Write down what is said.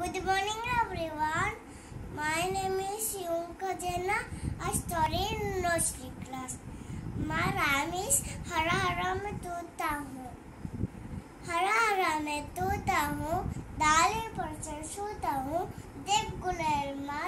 Good morning, everyone. My name is Yunka Jena. I study in nursery class. My rhyme is हरा हरा मैं तोता हूँ, हरा हरा मैं तोता हूँ, डाली पर चढ़ सोता हूँ, देव गुलेल माँ